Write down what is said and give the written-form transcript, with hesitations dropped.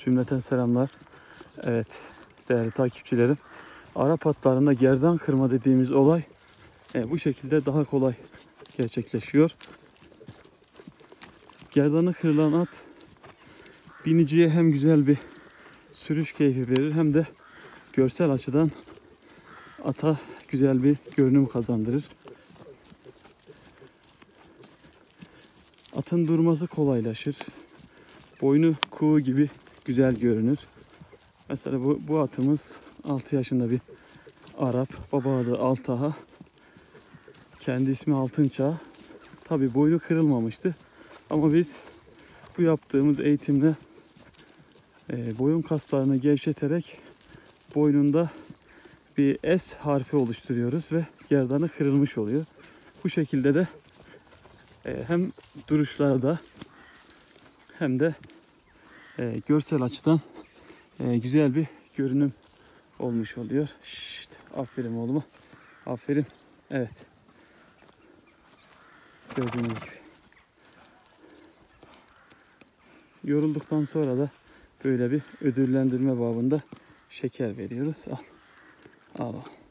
Cümleten selamlar. Evet değerli takipçilerim. Arap atlarında gerdan kırma dediğimiz olay bu şekilde daha kolay gerçekleşiyor. Gerdanı kırılan at biniciye hem güzel bir sürüş keyfi verir hem de görsel açıdan ata güzel bir görünüm kazandırır. Atın durması kolaylaşır. Boynu kuğu gibi güzel görünür. Mesela bu atımız 6 yaşında bir Arap. Baba adı Altaha. Kendi ismi Altınçağ. Tabi boynu kırılmamıştı. Ama biz bu yaptığımız eğitimle boyun kaslarını gevşeterek boynunda bir S harfi oluşturuyoruz ve gerdanı kırılmış oluyor. Bu şekilde de hem duruşlarda hem de görsel açıdan güzel bir görünüm olmuş oluyor. Şşt, aferin oğluma. Aferin. Evet. Gördüğünüz gibi. Yorulduktan sonra da böyle bir ödüllendirme babında şeker veriyoruz. Al. Al.